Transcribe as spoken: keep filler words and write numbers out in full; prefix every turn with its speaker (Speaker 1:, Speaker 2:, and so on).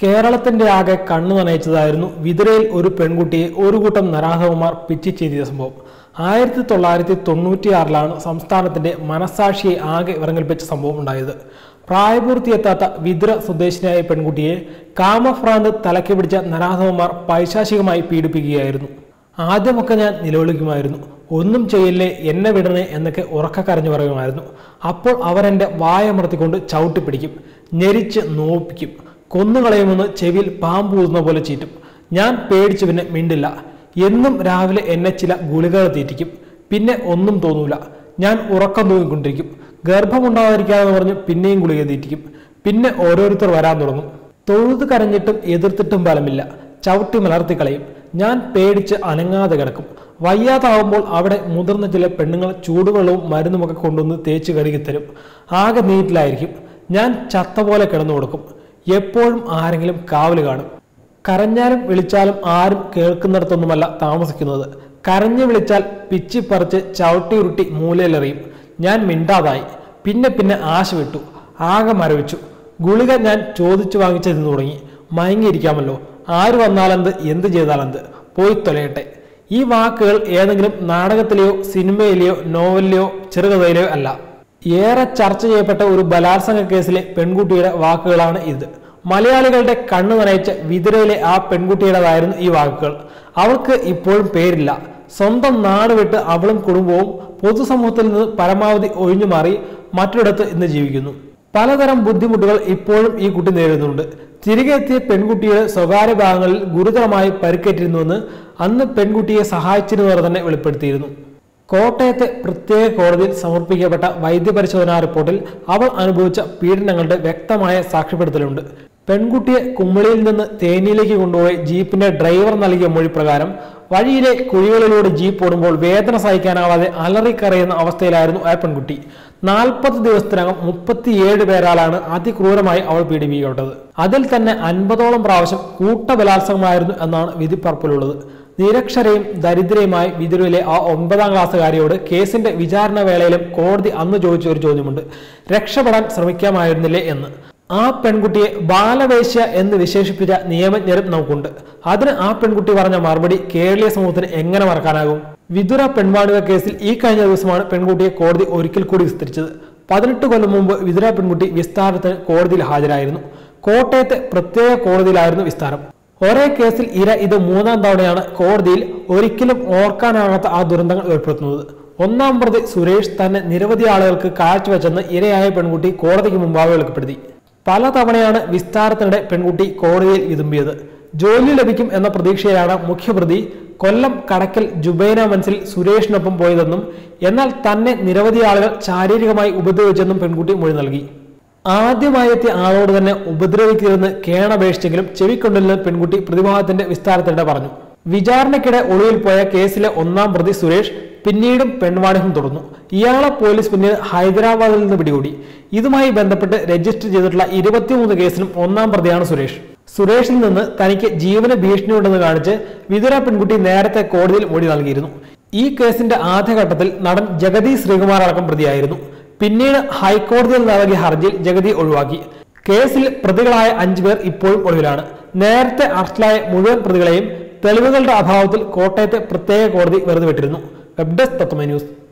Speaker 1: കേരളത്തിന്റെ ആകെ കണ്ണു നനയിച്ചതായിരുന്നു വിതുരയിൽ ഒരു പെൺകുട്ടിയെ ഒരു കൂട്ടം നരാധവന്മാർ പിച്ച് ചെയ്ത സംഭവം. ആയിരത്തി തൊള്ളായിരത്തി തൊണ്ണൂറ്റിയാറിലാണ് സംസ്ഥാനത്തിന്റെ മനസാക്ഷിയെ ആകെ വിറങ്ങൽപ്പിച്ച സംഭവം ഉണ്ടായത്. പ്രായപൂർത്തിയെത്താത്ത വിതുര സ്വദേശിനിയായ പെൺകുട്ടിയെ കാമഭ്രാന്ത് തലയ്ക്ക് പിടിച്ച നരാധവന്മാർ പൈശാചികമായി പീഡിപ്പിക്കുകയായിരുന്നു. ആദ്യമൊക്കെ ഞാൻ നിലവിളിക്കുമായിരുന്നു, ഒന്നും ചെയ്യില്ലേ, എന്നെ വിടണേ എന്നൊക്കെ ഉറക്ക കരഞ്ഞു പറയുമായിരുന്നു. അപ്പോൾ അവരെന്റെ വായമർത്തിക്കൊണ്ട് ചവിട്ടിപ്പിടിക്കും, ഞെരിച്ച് നോപ്പിക്കും, കൊന്നുകളയുമെന്ന് ചെവിയിൽ പാമ്പൂതുന്ന പോലെ ചീറ്റും. ഞാൻ പേടിച്ചു പിന്നെ മിണ്ടില്ല. എന്നും രാവിലെ എന്നെ ചില ഗുളികകൾ തീറ്റിക്കും. പിന്നെ ഒന്നും തോന്നൂല. ഞാൻ ഉറക്കം തൂങ്ങിക്കൊണ്ടിരിക്കും. ഗർഭമുണ്ടാകാതിരിക്കാതെന്ന് പറഞ്ഞ് പിന്നെയും ഗുളിക തീറ്റിക്കും. പിന്നെ ഓരോരുത്തർ വരാൻ തുടങ്ങും. തൊഴുത് കരഞ്ഞിട്ടും എതിർത്തിട്ടും ഫലമില്ല. ചവിട്ടി മലർത്തിക്കളയും. ഞാൻ പേടിച്ച് അനങ്ങാതെ കിടക്കും. വയ്യാതാവുമ്പോൾ അവിടെ മുതിർന്ന ചില പെണ്ണുങ്ങൾ ചൂടുവെള്ളവും മരുന്നുമൊക്കെ കൊണ്ടുവന്ന് തേച്ച് കഴുകിത്തരും. ആകെ നീറ്റിലായിരിക്കും. ഞാൻ ചത്ത പോലെ കിടന്നു കൊടുക്കും. എപ്പോഴും ആരെങ്കിലും കാവല് കാണും. കരഞ്ഞാലും വിളിച്ചാലും ആരും കേൾക്കുന്നിടത്തൊന്നുമല്ല താമസിക്കുന്നത്. കരഞ്ഞു വിളിച്ചാൽ പിച്ചിപ്പറിച്ച് ചവിട്ടി ഉരുട്ടി മൂലയിലെറിയും. ഞാൻ മിണ്ടാതായി. പിന്നെ പിന്നെ ആശ വിട്ടു. ആകെ മരവിച്ചു. ഗുളിക ഞാൻ ചോദിച്ചു വാങ്ങിച്ച് തിന്നു തുടങ്ങി. മയങ്ങിയിരിക്കാമല്ലോ. ആര് വന്നാലെന്ത്, എന്ത് ചെയ്താലെന്ത്, പോയി തൊലയട്ടെ. ഈ വാക്കുകൾ ഏതെങ്കിലും നാടകത്തിലെയോ സിനിമയിലെയോ നോവലിലെയോ ചെറുകഥയിലെയോ അല്ല. ഏറെ ചർച്ച ചെയ്യപ്പെട്ട ഒരു ബലാത്സംഗ കേസിലെ പെൺകുട്ടിയുടെ വാക്കുകളാണ് ഇത്. മലയാളികളുടെ കണ്ണു നനയിച്ച വിതുരയിലെ ആ പെൺകുട്ടിയുടേതായിരുന്നു ഈ വാക്കുകൾ. അവൾക്ക് ഇപ്പോഴും പേരില്ല. സ്വന്തം നാട് വിട്ട് അവളും കുടുംബവും പൊതുസമൂഹത്തിൽ നിന്ന് പരമാവധി ഒഴിഞ്ഞു മാറി മറ്റൊരിടത്ത് ഇന്ന് ജീവിക്കുന്നു. പലതരം ബുദ്ധിമുട്ടുകൾ ഇപ്പോഴും ഈ കുട്ടി നേരിടുന്നുണ്ട്. തിരികെ എത്തിയ പെൺകുട്ടിയുടെ സ്വകാര്യ ഭാഗങ്ങളിൽ ഗുരുതരമായി പരിക്കേറ്റിരുന്നുവെന്ന് അന്ന് പെൺകുട്ടിയെ സഹായിച്ചിരുന്നവർ തന്നെ വെളിപ്പെടുത്തിയിരുന്നു. കോട്ടയത്തെ പ്രത്യേക കോടതിയിൽ സമർപ്പിക്കപ്പെട്ട വൈദ്യപരിശോധനാ റിപ്പോർട്ടിൽ അവൾ അനുഭവിച്ച പീഡനങ്ങളുടെ വ്യക്തമായ സാക്ഷ്യപ്പെടുത്തലുണ്ട്. പെൺകുട്ടിയെ കുമ്മളിയിൽ നിന്ന് തേനിയിലേക്ക് കൊണ്ടുപോയി ജീപ്പിന്റെ ഡ്രൈവർ നൽകിയ മൊഴി പ്രകാരം വഴിയിലെ കുഴികളിലൂടെ ജീപ്പ് ഓടുമ്പോൾ വേദന സഹിക്കാനാവാതെ അലറിക്കറിയുന്ന അവസ്ഥയിലായിരുന്നു ആ പെൺകുട്ടി. നാൽപ്പത് ദിവസത്തിനകം മുപ്പത്തിയേഴ് പേരാലാണ് അതിക്രൂരമായി അവൾ പീഡിപ്പിക്കപ്പെട്ടത്. അതിൽ തന്നെ അൻപതോളം പ്രാവശ്യം കൂട്ടബലാത്സംഗമായിരുന്നു എന്നാണ് വിധിപ്പറപ്പിലുള്ളത്. നിരക്ഷരയും ദരിദ്രയുമായി വിതുരയിലെ ആ ഒമ്പതാം ക്ലാസ്സുകാരിയോട് കേസിന്റെ വിചാരണ വേളയിലും കോടതി അന്ന് ചോദിച്ച ഒരു ചോദ്യമുണ്ട്, രക്ഷപ്പെടാൻ ശ്രമിക്കാമായിരുന്നില്ലേ എന്ന്. ആ പെൺകുട്ടിയെ ബാലവേശ്യ എന്ന് വിശേഷിപ്പിച്ച നിയമജ്ഞരും നമുക്കുണ്ട്. അതിന് ആ പെൺകുട്ടി പറഞ്ഞ മറുപടി കേരളീയ സമൂഹത്തിന് എങ്ങനെ മറക്കാനാകും? വിതുര പെൺവാണിക കേസിൽ ഈ കഴിഞ്ഞ ദിവസമാണ് പെൺകുട്ടിയെ കോടതി ഒരിക്കൽ കൂടി വിസ്തരിച്ചത്. പതിനെട്ട് കൊല്ലം മുമ്പ് വിതുര പെൺകുട്ടി വിസ്താരത്തിന് കോടതിയിൽ ഹാജരായിരുന്നു. കോട്ടയത്തെ പ്രത്യേക കോടതിയിലായിരുന്നു വിസ്താരം. ഒരേ കേസിൽ ഇര ഇത് മൂന്നാം തവണയാണ് കോടതിയിൽ ഒരിക്കലും ഓർക്കാനാകാത്ത ആ ദുരന്തങ്ങൾ ഏർപ്പെടുത്തുന്നത്. ഒന്നാം പ്രതി സുരേഷ് തന്നെ നിരവധി ആളുകൾക്ക് കാഴ്ചവെച്ചെന്ന് ഇരയായ പെൺകുട്ടി കോടതിക്ക് മുമ്പാകെ വെളിപ്പെടുത്തി. പലതവണയാണ് വിസ്താരത്തിനിടെ പെൺകുട്ടി കോടതിയിൽ വിതുമ്പിയത്. ജോലി ലഭിക്കും എന്ന പ്രതീക്ഷയിലാണ് മുഖ്യപ്രതി കൊല്ലം കടക്കൽ ജുബൈന മനസ്സിൽ സുരേഷിനൊപ്പം പോയതെന്നും എന്നാൽ തന്നെ നിരവധി ആളുകൾ ശാരീരികമായി ഉപദ്രവിച്ചെന്നും പെൺകുട്ടി മൊഴി നൽകി. ആദ്യമായി എത്തിയ ആളോട് തന്നെ ഉപദ്രവിക്കരുതെന്ന് കേണപേക്ഷിച്ചെങ്കിലും ചെവിക്കൊണ്ടില്ലെന്ന് പെൺകുട്ടി പ്രതിഭാഗത്തിന്റെ വിസ്താരത്തിനിടെ പറഞ്ഞു. വിചാരണയ്ക്കിടെ ഒളിവിൽ പോയ കേസിലെ ഒന്നാം പ്രതി സുരേഷ് പിന്നീടും പെൺവാണിഭം തുടർന്നു. ഇയാളെ പോലീസ് പിന്നീട് ഹൈദരാബാദിൽ നിന്ന് പിടികൂടി. ഇതുമായി ബന്ധപ്പെട്ട് രജിസ്റ്റർ ചെയ്തിട്ടുള്ള ഇരുപത്തിമൂന്ന് കേസിലും ഒന്നാം പ്രതിയാണ് സുരേഷ്. സുരേഷിൽ നിന്ന് തനിക്ക് ജീവന ഭീഷണിയുണ്ടെന്ന് കാണിച്ച് വിതുര പെൺകുട്ടി നേരത്തെ കോടതിയിൽ മൊഴി നൽകിയിരുന്നു. ഈ കേസിന്റെ ആദ്യഘട്ടത്തിൽ നടൻ ജഗതി ശ്രീകുമാർ അടക്കം പ്രതിയായിരുന്നു. പിന്നീട് ഹൈക്കോടതിയിൽ നൽകിയ ഹർജിയിൽ ജഗതി ഒഴിവാക്കി. കേസിൽ പ്രതികളായ അഞ്ചു പേർ ഇപ്പോഴും ഒളിവിലാണ്. നേരത്തെ അറസ്റ്റിലായ മുഴുവൻ പ്രതികളെയും തെളിവുകളുടെ അഭാവത്തിൽ കോട്ടയത്തെ പ്രത്യേക കോടതി വെറുതെ വിട്ടിരുന്നു. Web desk Tatwamayi news.